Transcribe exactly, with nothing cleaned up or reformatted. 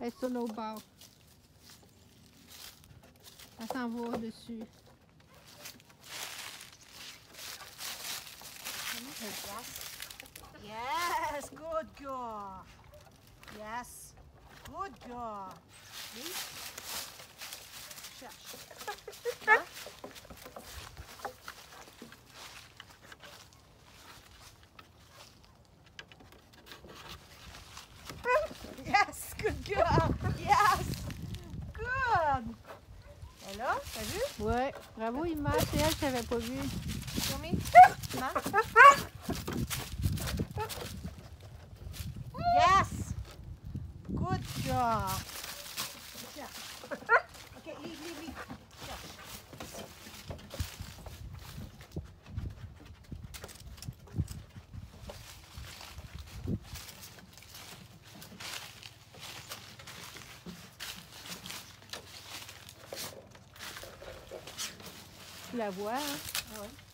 Elle sonne au bord. Elle s'en va au-dessus. Yes, good girl. Yes, good girl. Oui. Cherche. Hein? Yes, good girl. Yes, good. Et là, t'as vu? Ouais, bravo Ima, c'est elle, je t'avais pas vu. Tommy? Non? Yes! Good job! Cherche. Ok, leave, leave, leave. Cherche. Tu la vois, hein? Ah ouais.